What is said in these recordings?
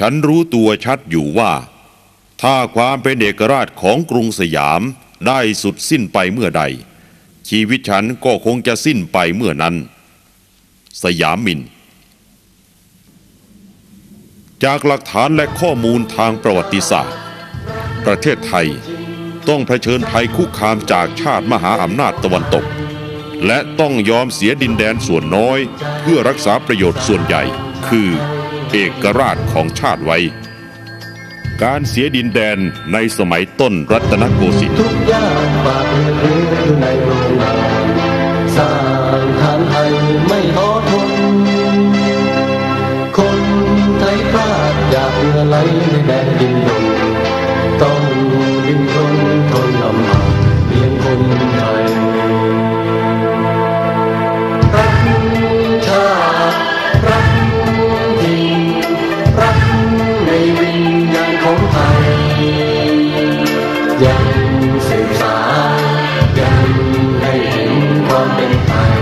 ฉันรู้ตัวชัดอยู่ว่าถ้าความเป็นเอกราชของกรุงสยามได้สุดสิ้นไปเมื่อใดชีวิตฉันก็คงจะสิ้นไปเมื่อนั้นสยามมินจากหลักฐานและข้อมูลทางประวัติศาสตร์ประเทศไทยต้องเผชิญภัยคุกคามจากชาติมหาอำนาจตะวันตกและต้องยอมเสียดินแดนส่วนน้อยเพื่อรักษาประโยชน์ส่วนใหญ่คือเอกราชของชาติไว้การเสียดินแดนในสมัยต้นรัตนโกสินทร์ทุกยากฝากเรือในโรงงานสร้างฐานไทยไม่ท้อทนคนไทยพลาดอยากเรือไหลในแดนดินดงต้องดิ้นรนทนลำบากเลี้ยงคนไทยรักชาติรักถิ่นรักในวิญญาณของไทยยังสืบสานยังให้เห็นความเป็นไทย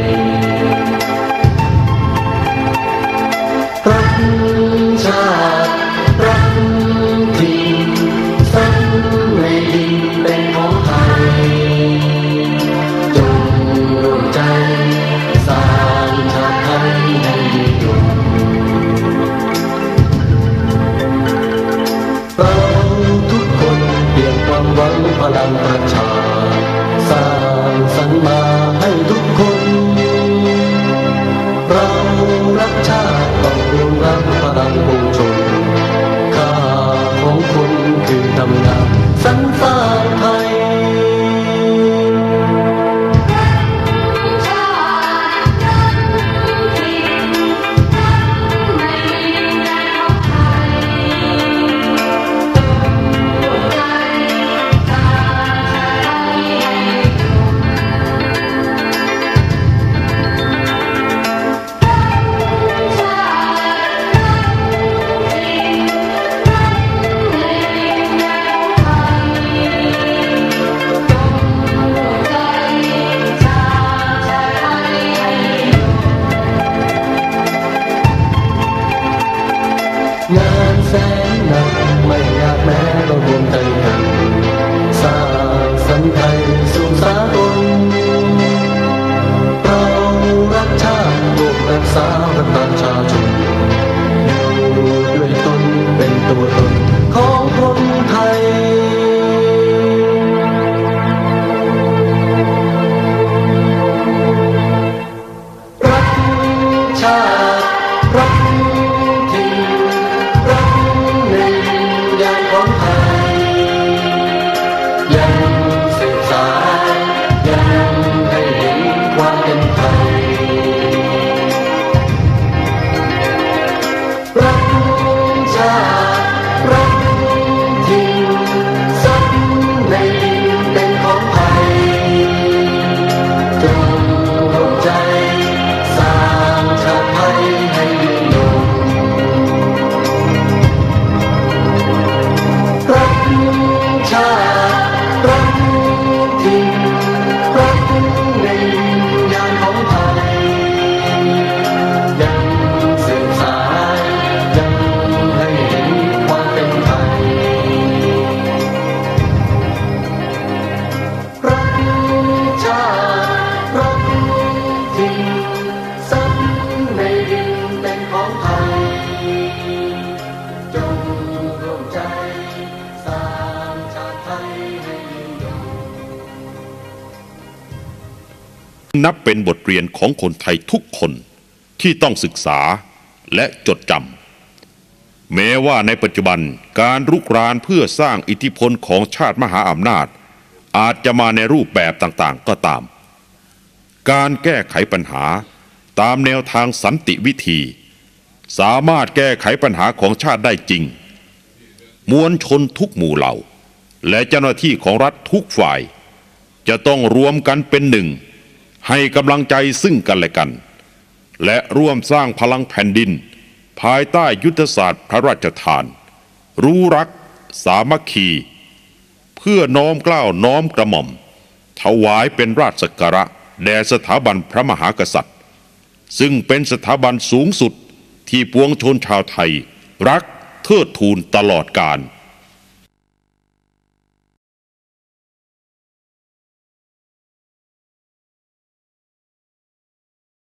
รักชาติรักถิ่นฝันในดินเป็นของไทยจงรวมใจสร้างชาติไทยให้ยิ่งยงเราทุกคนเปลี่ยนความหวังพลังประชาสร้างสรรค์มาให้ทุกคนเรารักชาติต้องรวมรักพลังปวงชนค่าของคุณคือทำงานสรรสร้างไทยงานแสนหนักไม่ยากแม้ต้องรวมใจกันสร้างสรรค์ไทยสู่สากลเรารักชาติร่วมรักษาประชาชนอยู่ด้วยตนเป็นตัวตนของคนไทยรักชาติรักนับเป็นบทเรียนของคนไทยทุกคนที่ต้องศึกษาและจดจำแม้ว่าในปัจจุบันการรุกรานเพื่อสร้างอิทธิพลของชาติมหาอำนาจอาจจะมาในรูปแบบต่างๆก็ตามการแก้ไขปัญหาตามแนวทางสันติวิธีสามารถแก้ไขปัญหาของชาติได้จริงมวลชนทุกหมู่เหล่าและเจ้าหน้าที่ของรัฐทุกฝ่ายจะต้องรวมกันเป็นหนึ่งให้กำลังใจซึ่งกันและกันและร่วมสร้างพลังแผ่นดินภายใต้ยุทธศาสตร์พระราชทานรู้รักสามัคคีเพื่อน้อมเกล้าน้อมกระหม่อมถวายเป็นราชสักการะแด่สถาบันพระมหากษัตริย์ซึ่งเป็นสถาบันสูงสุดที่ปวงชนชาวไทยรักเทิดทูนตลอดกาล